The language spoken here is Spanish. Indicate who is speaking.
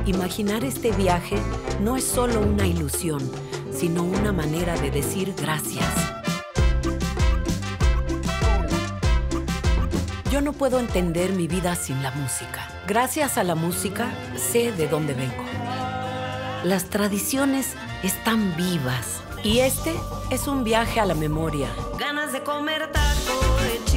Speaker 1: Imaginar este viaje no es solo una ilusión, sino una manera de decir gracias. Yo no puedo entender mi vida sin la música. Gracias a la música, sé de dónde vengo. Las tradiciones están vivas y este es un viaje a la memoria.
Speaker 2: Ganas de comer taco.